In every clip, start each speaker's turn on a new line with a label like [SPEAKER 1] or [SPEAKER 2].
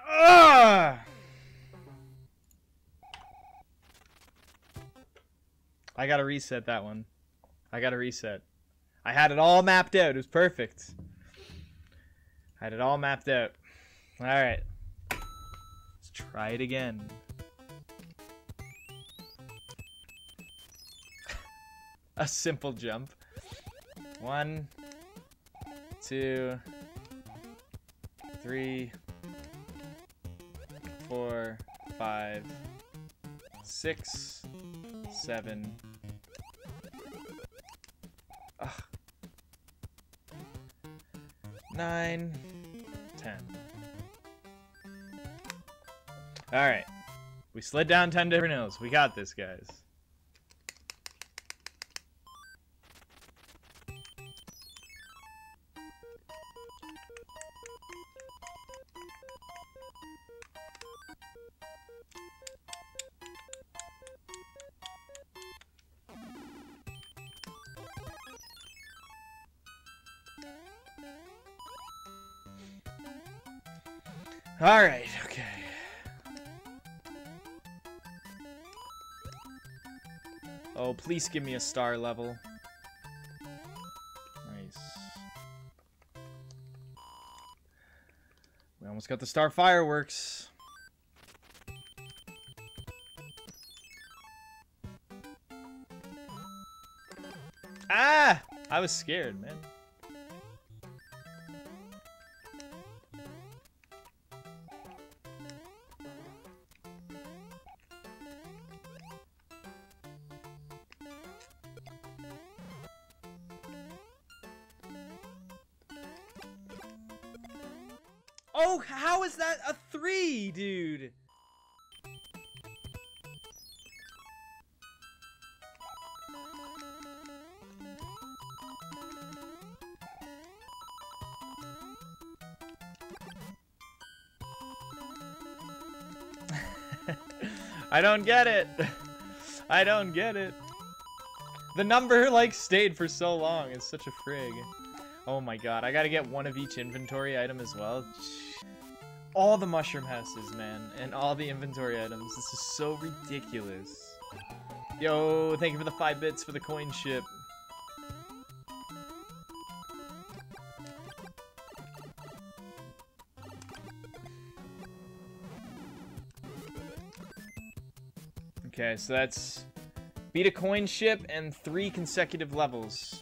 [SPEAKER 1] Ugh! I gotta reset that one. I gotta reset. I had it all mapped out. It was perfect. I had it all mapped out. Alright. Let's try it again. A simple jump. 1, 2, 3, 4, 5, 6, 7. Ugh. 9, 10. Alright. We slid down 10 different hills. We got this, guys. Alright, okay. Oh, please give me a star level. Nice. We almost got the star fireworks. Ah! I was scared, man. Oh, how is that a 3, dude? I don't get it. I don't get it. The number, like, stayed for so long. It's such a frig. Oh my god, I gotta get one of each inventory item as well. All the mushroom houses, man, and all the inventory items. This is so ridiculous. Yo, thank you for the 5 bits for the coin ship. Okay, so that's beat a coin ship and 3 consecutive levels.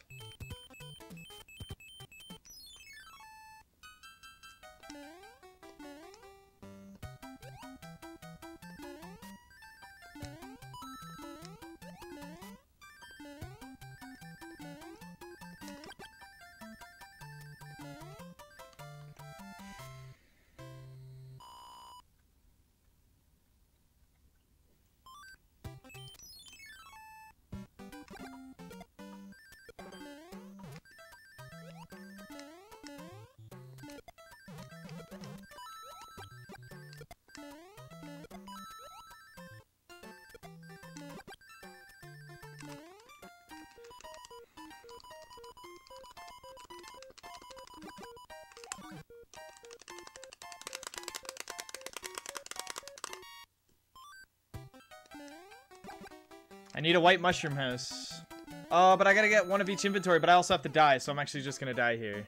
[SPEAKER 1] I need a white mushroom house. Oh, but I gotta get one of each inventory, but I also have to die, so I'm actually just gonna die here.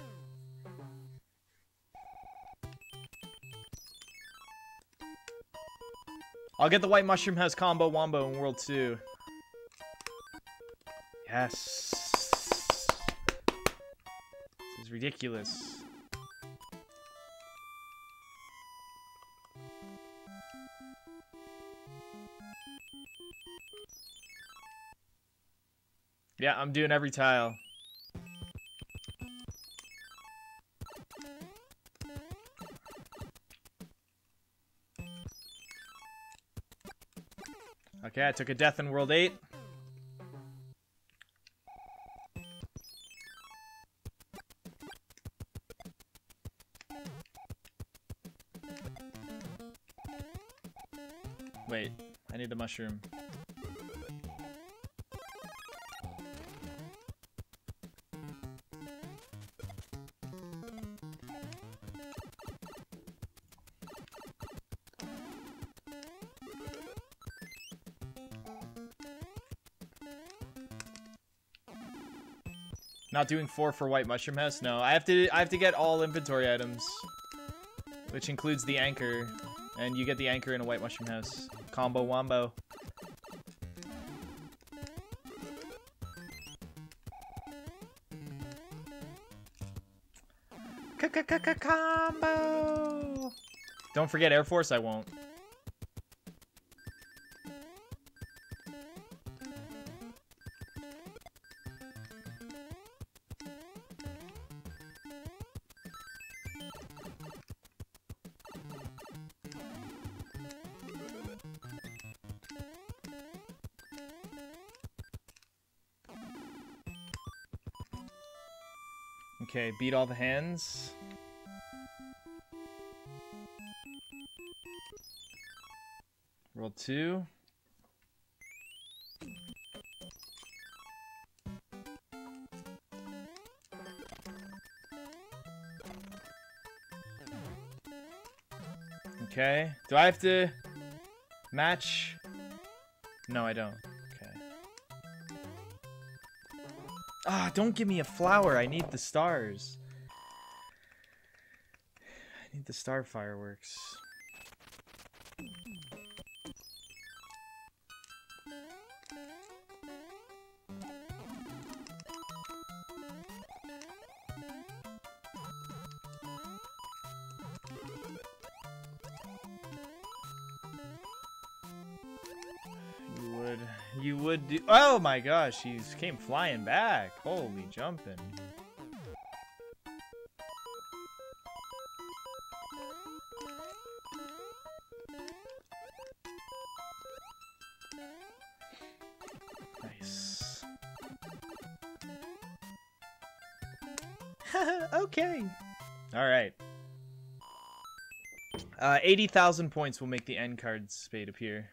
[SPEAKER 1] I'll get the white mushroom house combo wombo in World 2. Yes. This is ridiculous. Yeah, I'm doing every tile. Okay, I took a death in World 8. Wait, I need the mushroom. Not doing 4 for White Mushroom House? No, I have to get all inventory items, which includes the anchor, and you get the anchor in a White Mushroom House. Combo wombo. Combo. Don't forget Air Force. I won't. Okay, beat all the hands. Roll 2. Okay. Do I have to match? No, I don't. Okay. Ah, don't give me a flower. I need the stars. I need the star fireworks. You would do. Oh my gosh, he came flying back. Holy jumping. Nice. Okay. All right. 80,000 points will make the end card spade appear.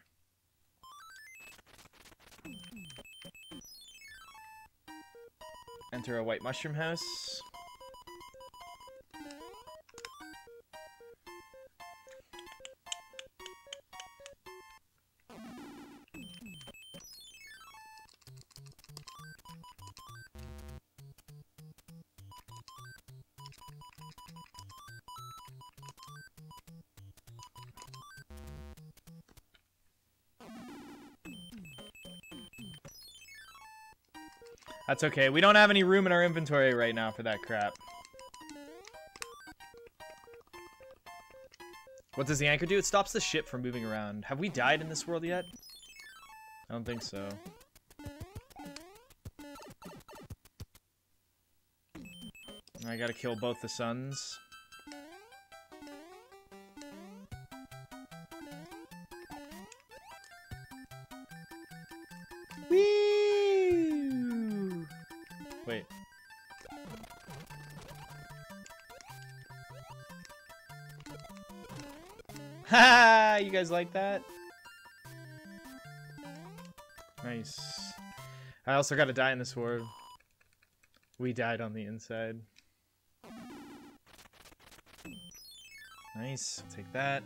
[SPEAKER 1] Enter a White Mushroom House. That's okay. We don't have any room in our inventory right now for that crap. What does the anchor do? It stops the ship from moving around. Have we died in this world yet? I don't think so. I gotta kill both the suns. Wait. Ha! You guys like that? Nice. I also gotta die in this war. We died on the inside. Nice. I'll take that.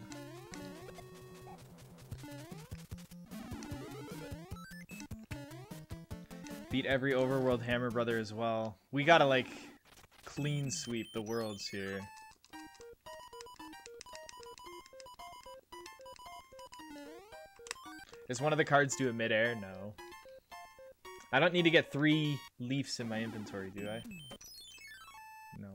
[SPEAKER 1] Beat every overworld hammer brother as well. We gotta, like, clean sweep the worlds here. Does one of the cards do it midair? No. I don't need to get 3 leaves in my inventory, do I? No.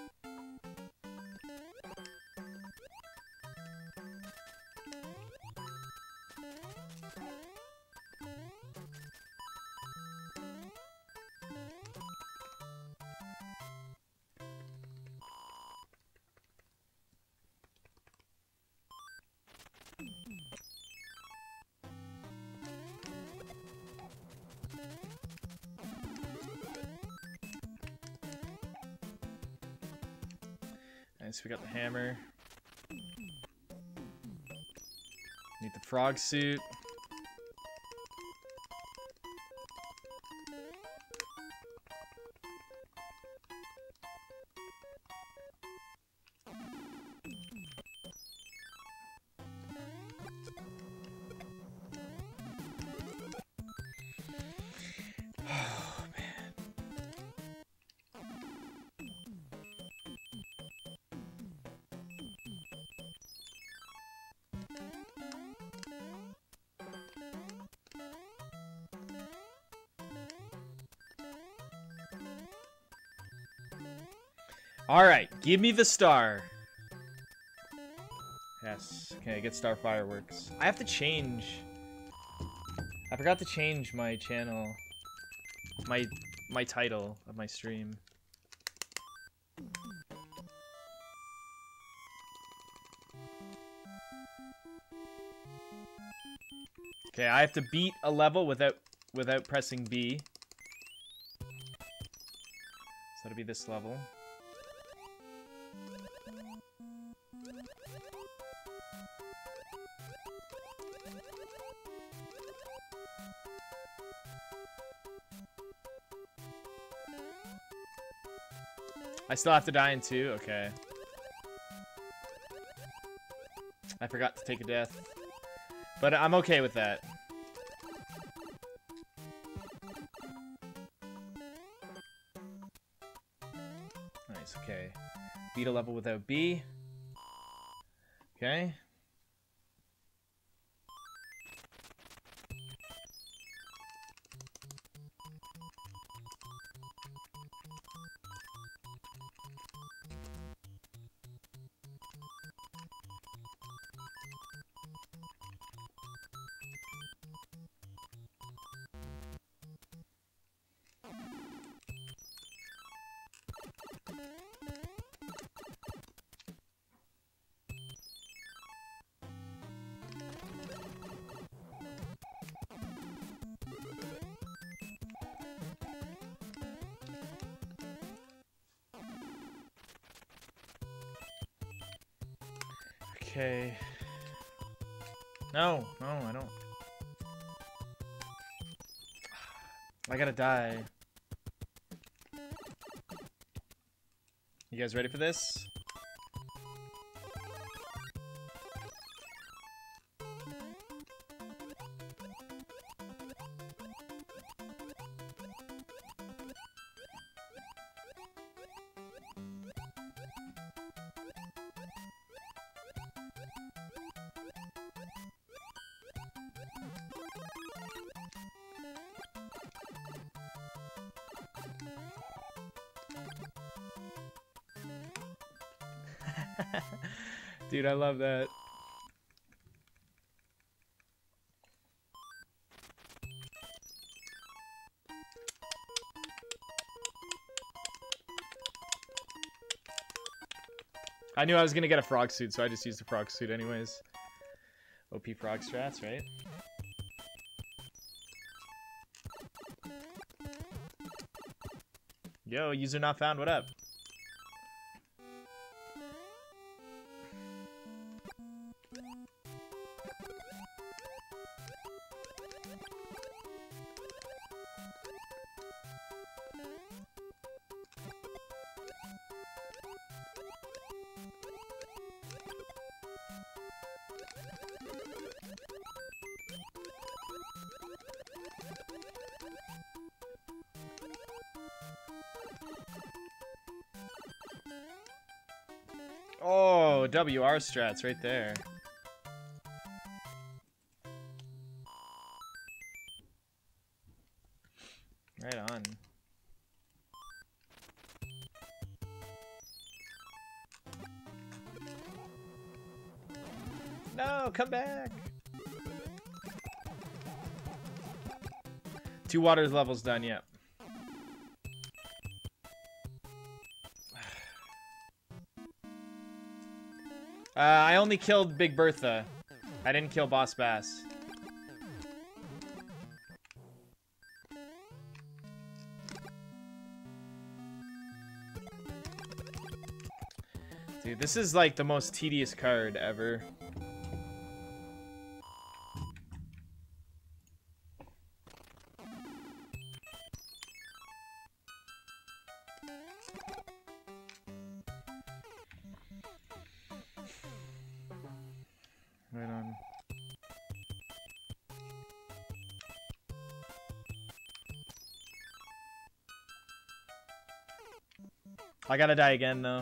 [SPEAKER 1] Nice, we got the hammer. Need the frog suit. Alright, give me the star. Yes. Okay, get star fireworks. I have to change. I forgot to change my channel. My title of my stream. Okay, I have to beat a level without pressing B. So it'll be this level. I still have to die in 2? Okay. I forgot to take a death. But I'm okay with that. Nice, okay. Beat a level without B. Okay. Okay. No, I don't. I gotta die. You guys ready for this? Dude, I love that. I knew I was gonna get a frog suit, so I just used the frog suit anyways. OP frog strats, right? Yo, user not found, what up? Oh, WR strats right there. Right on. No, come back. 2 water levels done, yep. I only killed Big Bertha. I didn't kill Boss Bass. Dude, this is like the most tedious card ever. Right on. I gotta die again, though.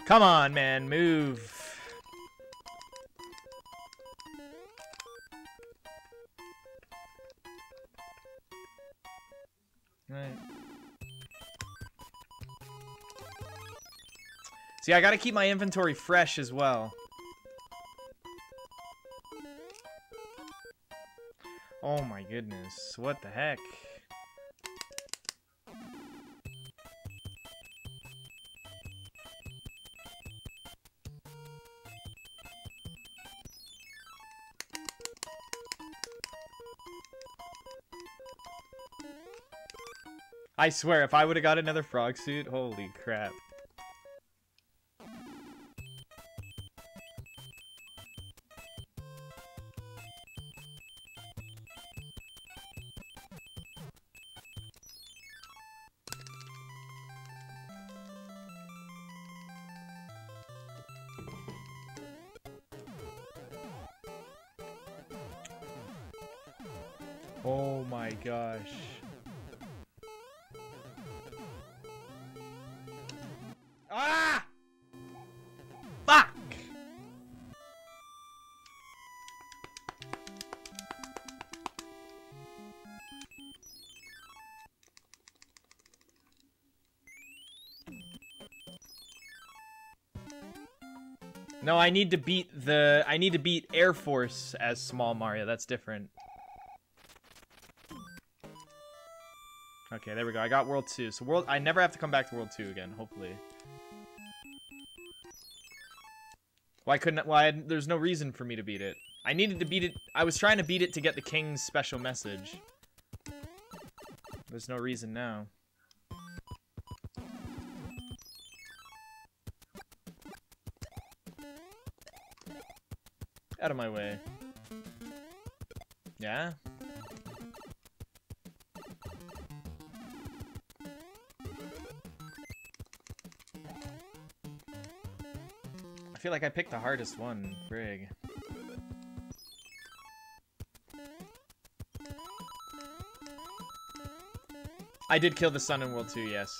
[SPEAKER 1] Come on, man, move. Right. See, I gotta keep my inventory fresh as well. Oh my goodness, what the heck? I swear, if I would have got another frog suit, holy crap. Oh my gosh. Ah! Fuck! No, I need to beat Air Force as small Mario. That's different. Okay, there we go. I got World 2. So I never have to come back to World 2 again, hopefully. Why couldn't there's no reason for me to beat it. I needed to beat it. I was trying to beat it to get the King's special message. There's no reason now. Out of my way. Yeah? I feel like I picked the hardest one, frig. I did kill the sun in World 2, yes.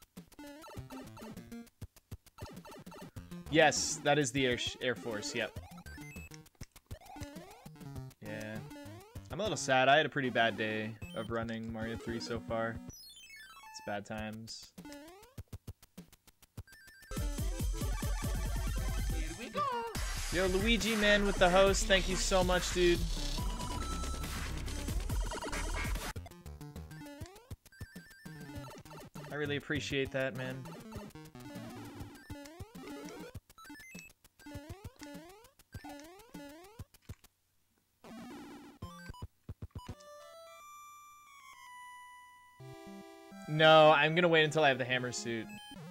[SPEAKER 1] Yes, that is the Air Force, yep. Yeah. I'm a little sad. I had a pretty bad day of running Mario 3 so far. It's bad times. Yo, Luigi, man, with the host. Thank you so much, dude. I really appreciate that, man. No, I'm gonna wait until I have the hammer suit.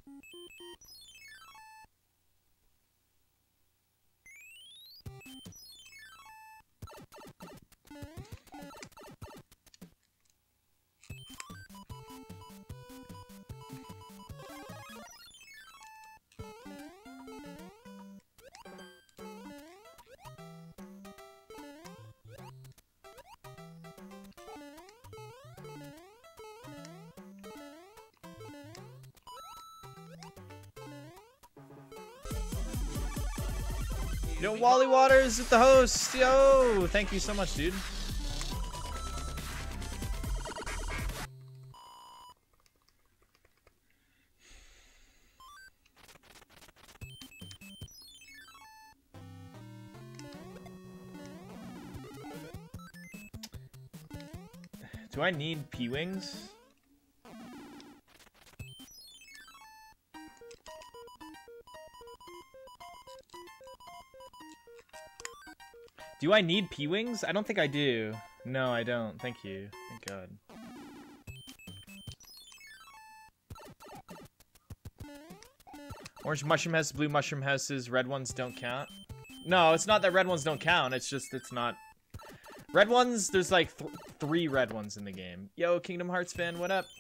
[SPEAKER 1] Yo, Wally Waters with the host. Yo, thank you so much, dude. Do I need P-Wings? Do I need P-Wings? I don't think I do. No, I don't. Thank you. Thank God. Orange mushroom house, blue mushroom houses, red ones don't count. No, it's not that red ones don't count. It's just it's not. Red ones, there's like 3 red ones in the game. Yo, Kingdom Hearts fan, what up?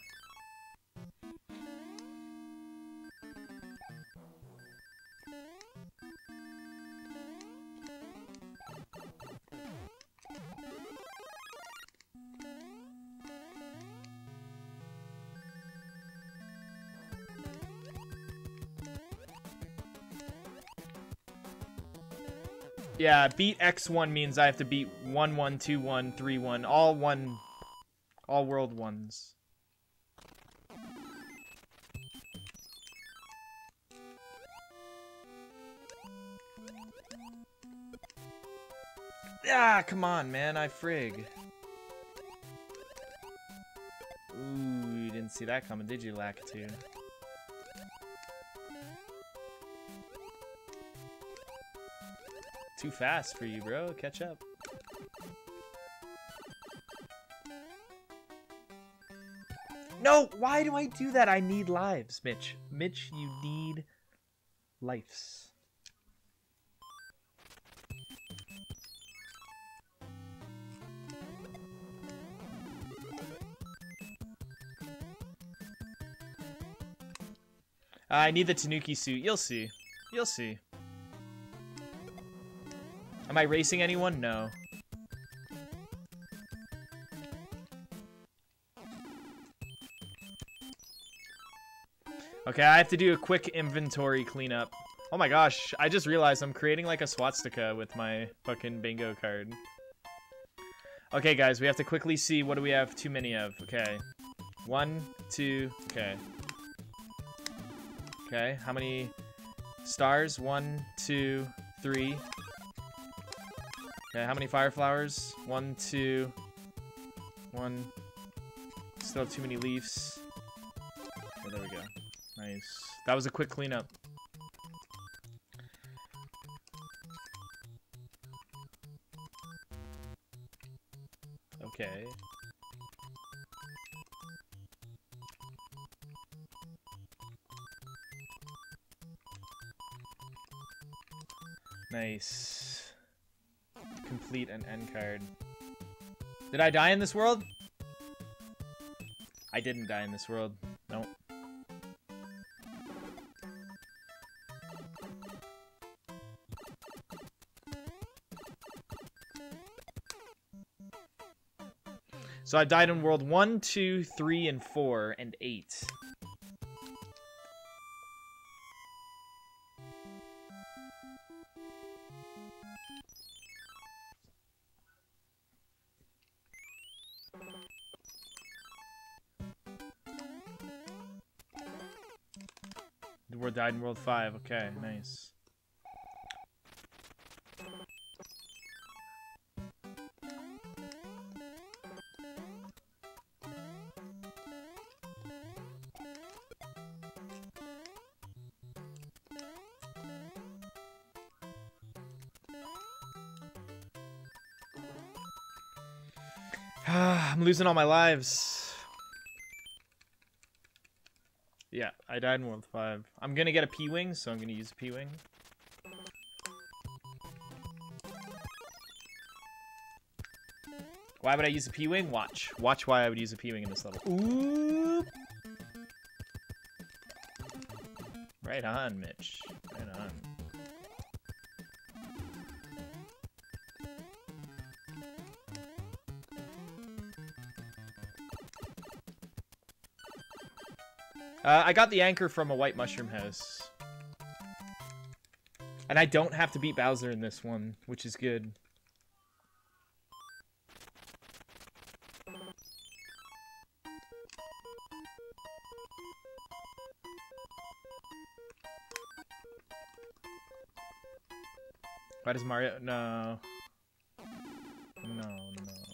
[SPEAKER 1] Yeah, beat X1 means I have to beat 1, 1, 2, 1, 3, 1. All world ones. Ah, come on, man. I frig. Ooh, you didn't see that coming, did you, Lakitu? Too fast for you, bro. Catch up. No! Why do I do that? I need lives, Mitch. Mitch, you need lives. I need the Tanuki suit. You'll see. You'll see. Am I racing anyone? No. Okay, I have to do a quick inventory cleanup. Oh my gosh, I just realized I'm creating like a swastika with my fucking bingo card. Okay, guys, we have to quickly see what do we have too many of. Okay. 1, 2, okay. Okay, how many stars? 1, 2, 3. Okay, how many fire flowers? 1, 2, 1. Still have too many leaves. Oh, there we go. Nice. That was a quick cleanup. Okay. Nice. Complete an end card. Did I die in this world? I didn't die in this world. Nope. So I died in world 1, 2, 3, and 4, and 8. Died in world 5. Okay, nice. I'm losing all my lives. Yeah, I died in World 5. I'm gonna get a P-Wing, so I'm gonna use a P-Wing. Why would I use a P-Wing? Watch. Watch why I would use a P-Wing in this level. Ooh! Right on, Mitch. Right on. I got the anchor from a white mushroom house. And I don't have to beat Bowser in this one, which is good. Why does Mario... No. No, no.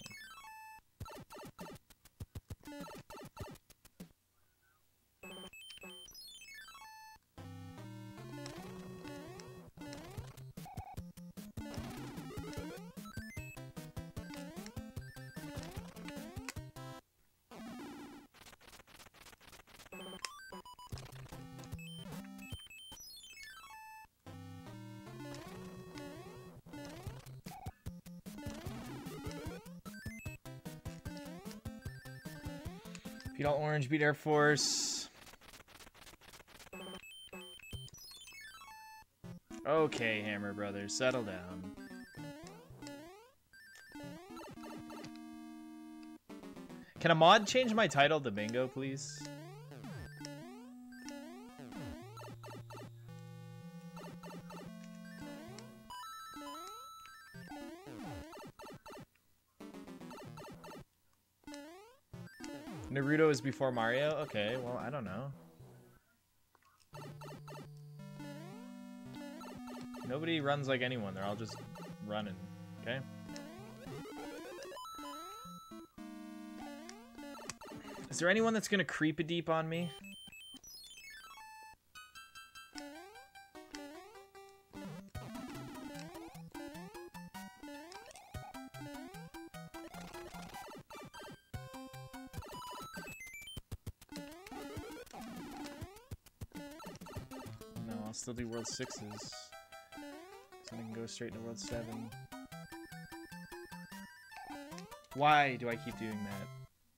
[SPEAKER 1] If you don't orange, beat Air Force. Okay, Hammer Brothers, settle down. Can a mod change my title to Bingo, please? Naruto is before Mario? Okay, well, I don't know. Nobody runs like anyone. They're all just running, okay? Is there anyone that's gonna creep a deep on me? No, I'll still do World 6s. So I can go straight into World 7. Why do I keep doing that?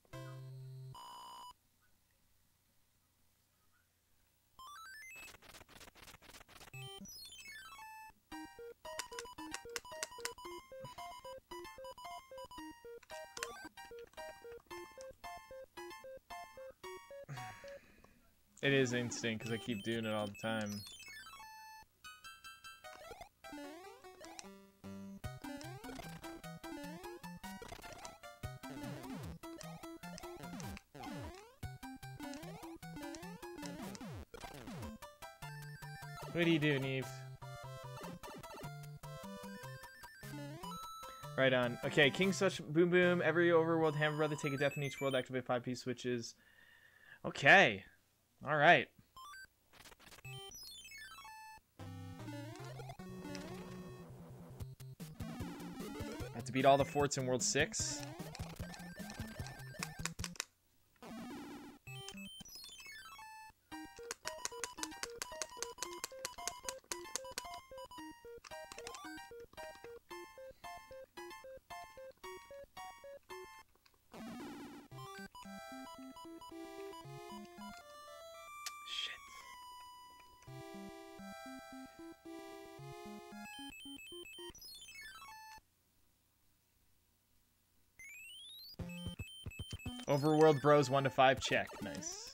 [SPEAKER 1] It is instinct because I keep doing it all the time. What do you do, Neve? Right on. Okay, King Such Boom Boom. Every overworld Hammer Brother take a death in each world. Activate 5-piece switches. Okay. Alright. I have to beat all the forts in World 6. Overworld Bros 1 to 5 check. Nice.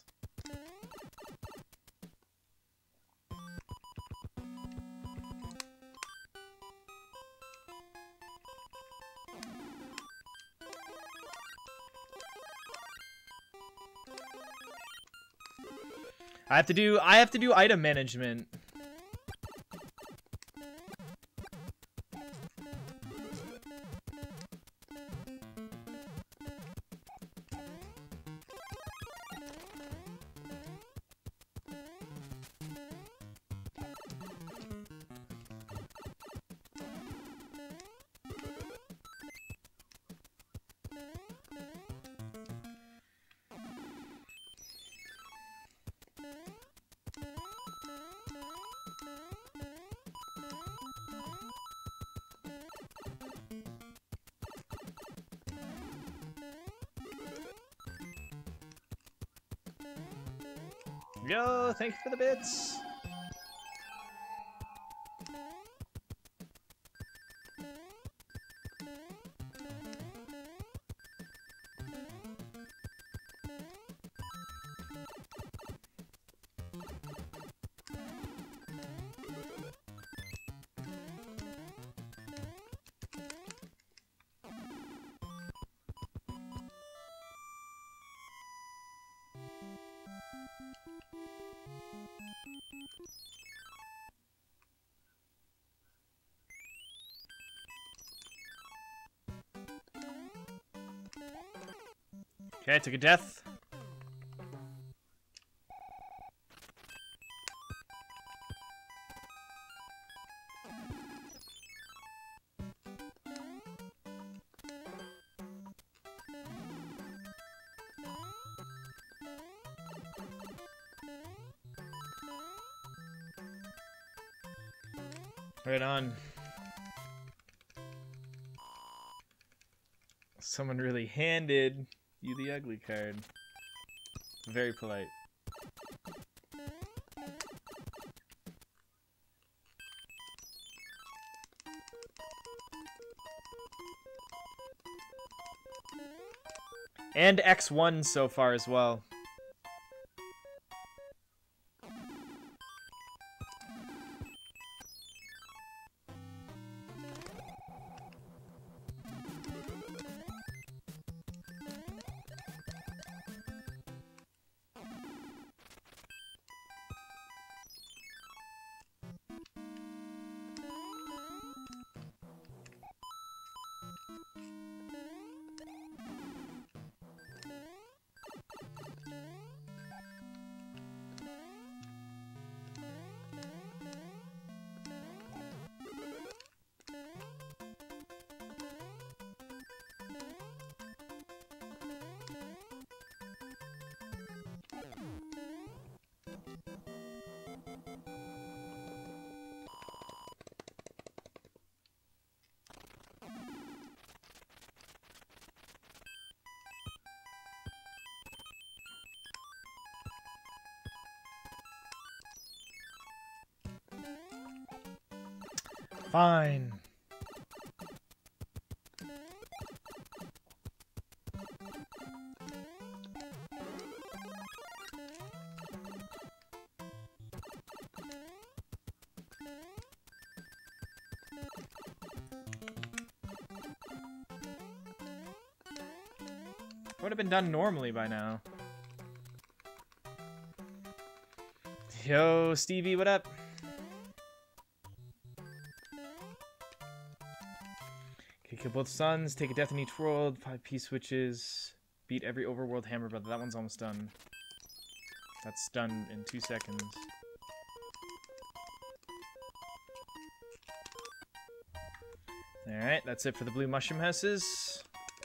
[SPEAKER 1] I have to do item management. Yo, thank you for the bits. Okay, I took a death. Right on. Someone really handed you the ugly card. Very polite. And X1 so far as well. Fine. Would have been done normally by now. Yo, Stevie, what up? Okay, kill both suns, take a death in each world, 5 P-switches, beat every overworld hammer brother. That one's almost done. That's done in 2 seconds. Alright, that's it for the blue mushroom houses.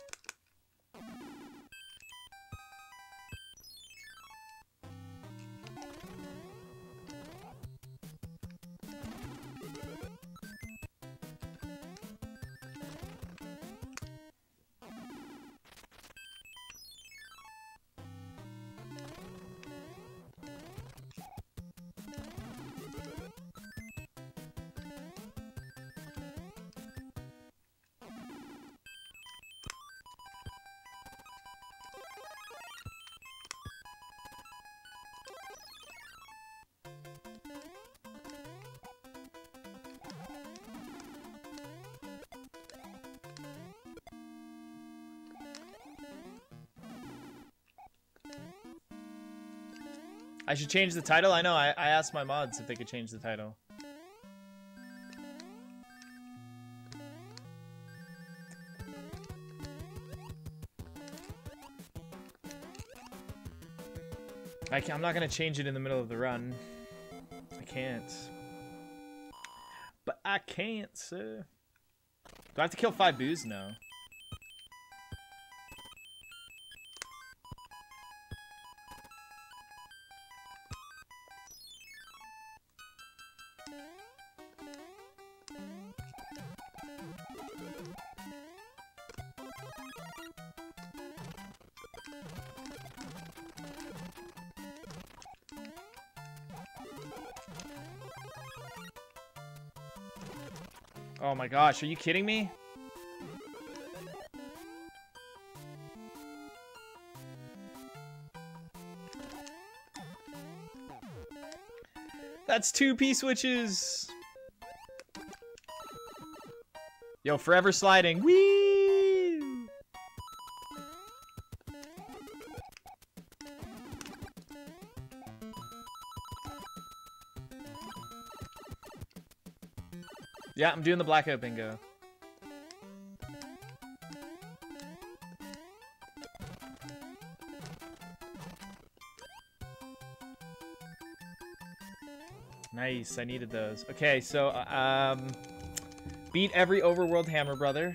[SPEAKER 1] I should change the title? I know, I asked my mods if they could change the title. I'm not gonna change it in the middle of the run. I can't. But I can't, sir. Do I have to kill 5 boos? No. Oh my gosh, are you kidding me? That's 2 P-switches! Yo, forever sliding. Whee! Yeah, I'm doing the blackout bingo. Nice, I needed those. Okay, so, beat every overworld hammer brother.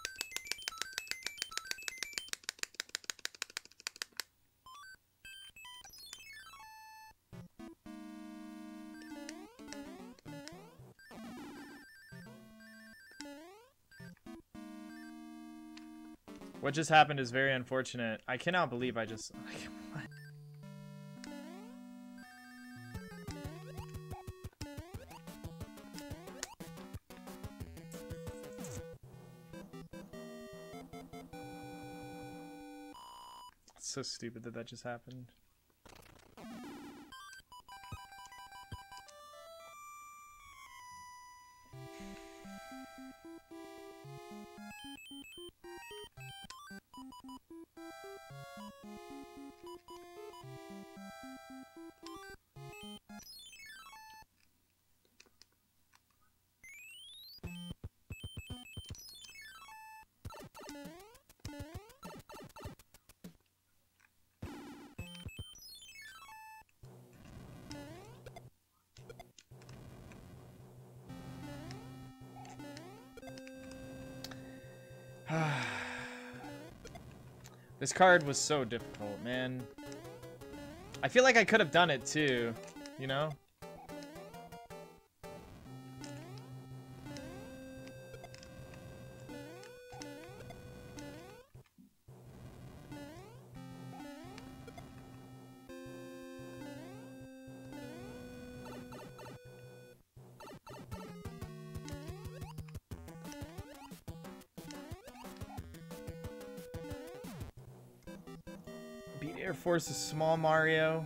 [SPEAKER 1] What just happened is very unfortunate. I cannot believe I just... It's so stupid that that just happened. This card was so difficult, man. I feel like I could have done it too, you know? Air Force is small Mario.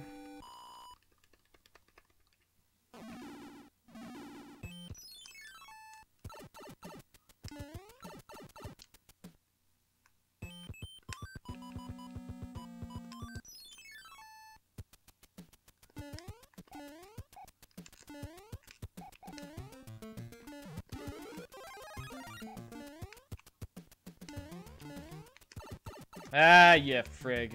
[SPEAKER 1] Ah, yeah, frig.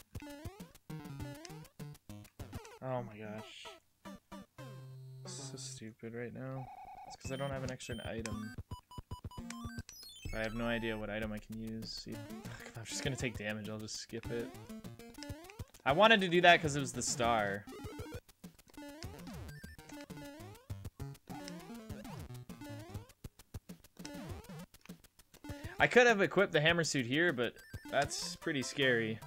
[SPEAKER 1] Oh my gosh. So stupid right now. It's because I don't have an extra item. I have no idea what item I can use. If I'm just gonna take damage, I'll just skip it. I wanted to do that because it was the star. I could have equipped the hammer suit here, but that's pretty scary.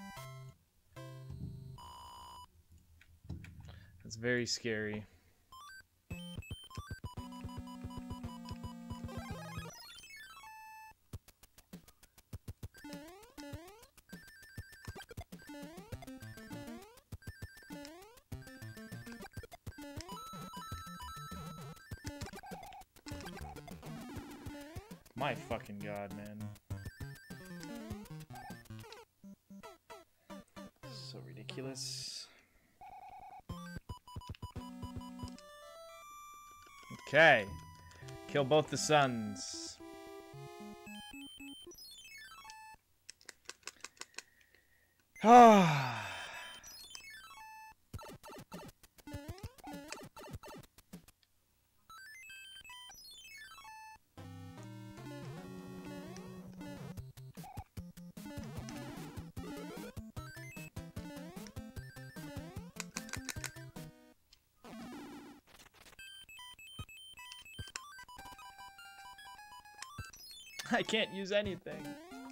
[SPEAKER 1] That's very scary. My fucking god, man. So ridiculous. Okay. Kill both the suns. Ah. I can't use anything.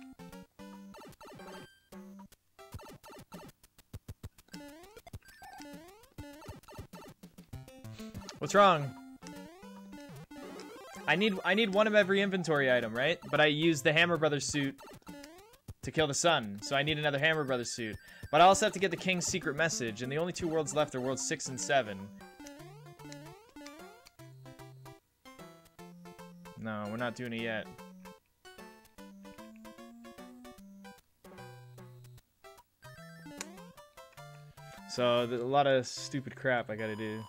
[SPEAKER 1] What's wrong? I need one of every inventory item, right? But I used the Hammer Brothers suit to kill the sun, so I need another Hammer Brothers suit. But I also have to get the King's secret message, and the only two worlds left are worlds 6 and 7. No, we're not doing it yet. So, there's a lot of stupid crap I gotta do.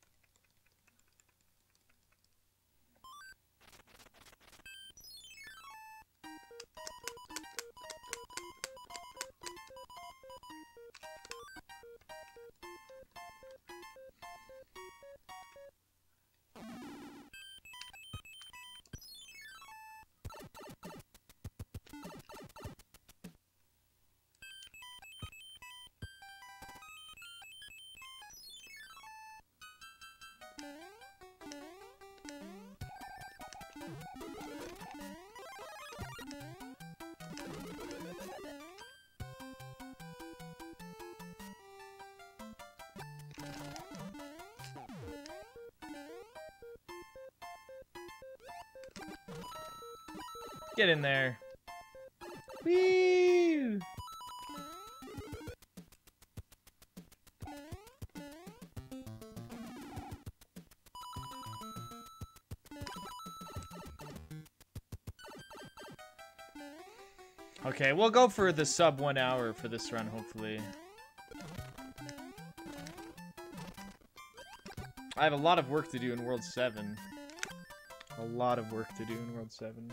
[SPEAKER 1] Get in there. Whee! Okay, we'll go for the sub 1 hour for this run, hopefully. I have a lot of work to do in World 7. A lot of work to do in World 7.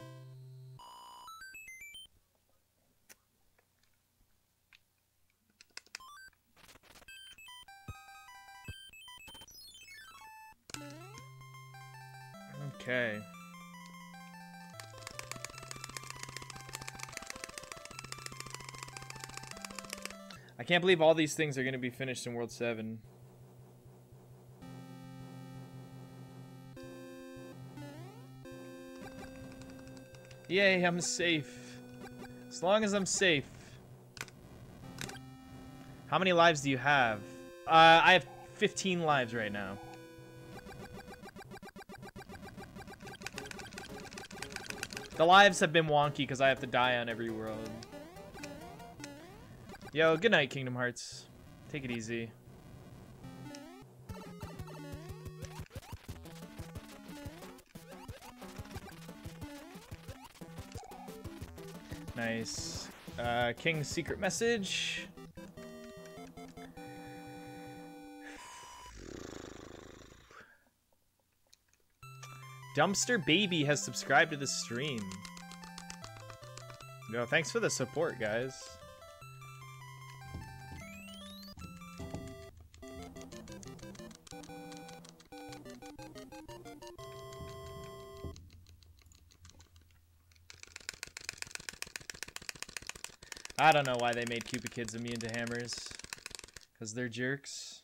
[SPEAKER 1] Okay. I can't believe all these things are going to be finished in World 7. Yay, I'm safe. As long as I'm safe. How many lives do you have? I have 15 lives right now. The lives have been wonky because I have to die on every world. Yo, good night, Kingdom Hearts. Take it easy. Nice. King's secret message. Dumpster Baby has subscribed to the stream. Yo, thanks for the support, guys. I don't know why they made Cupid Kids immune to hammers. Because they're jerks.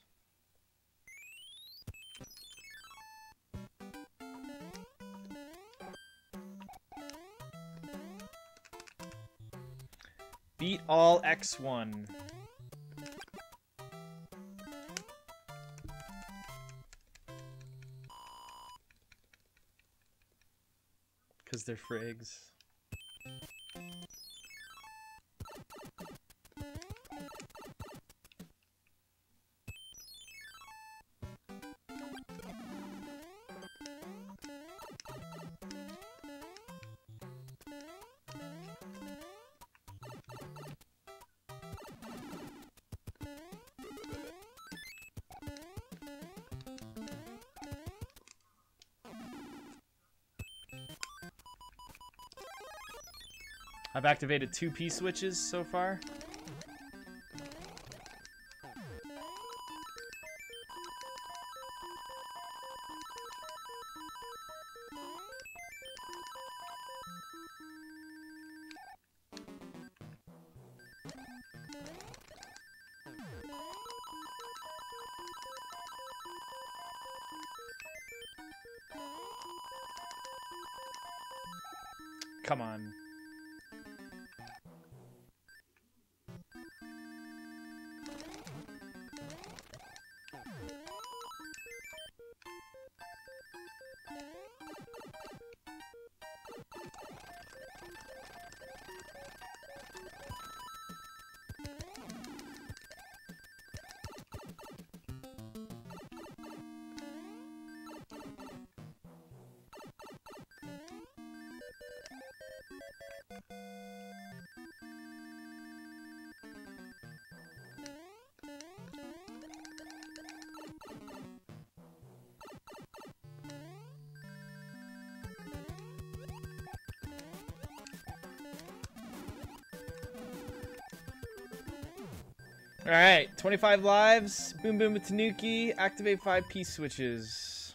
[SPEAKER 1] Beat all X1. Because they're frigs. I've activated 2 P-switches so far. Come on. Alright, 25 lives. Boom Boom with Tanuki. Activate 5 P-switches.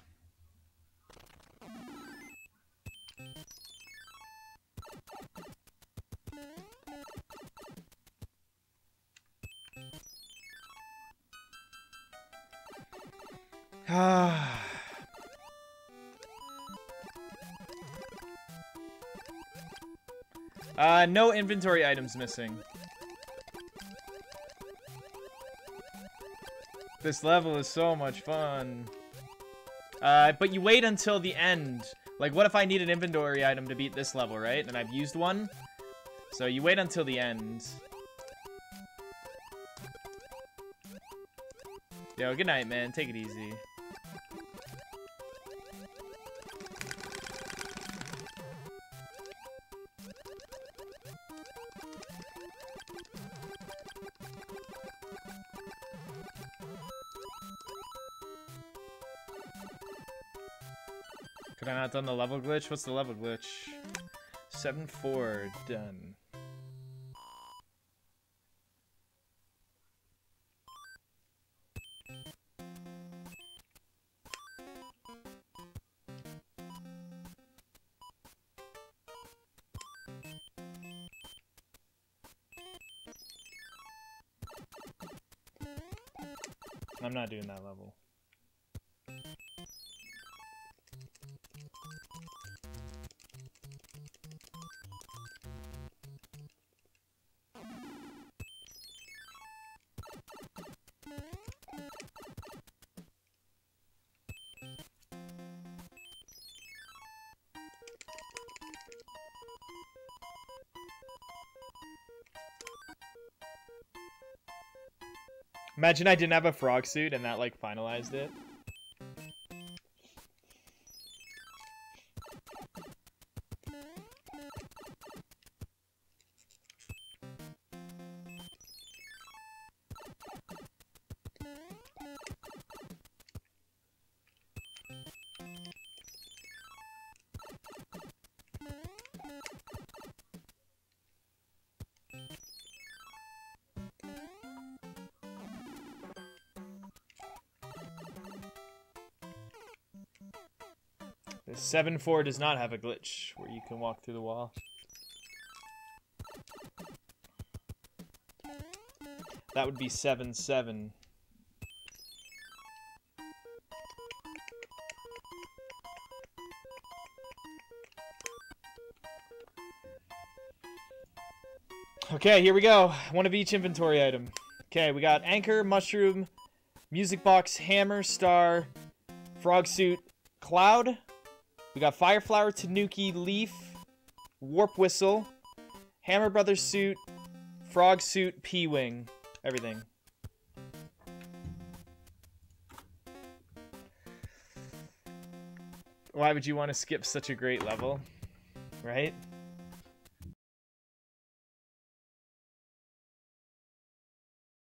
[SPEAKER 1] No inventory items missing. This level is so much fun. But you wait until the end. Like, what if I need an inventory item to beat this level, right? And I've used one. So you wait until the end. Yo, good night, man. Take it easy. Could I not done the level glitch? What's the level glitch? 7-4, done. I'm not doing that level. Imagine I didn't have a frog suit and that, like, finalized it. The 7-4 does not have a glitch where you can walk through the wall. That would be 7-7. Okay, here we go. One of each inventory item. Okay, we got anchor, mushroom, music box, hammer, star, frog suit, cloud. We got fire flower, tanuki, leaf, warp whistle, hammer brothers suit, frog suit, P-wing. Everything. Why would you want to skip such a great level? Right?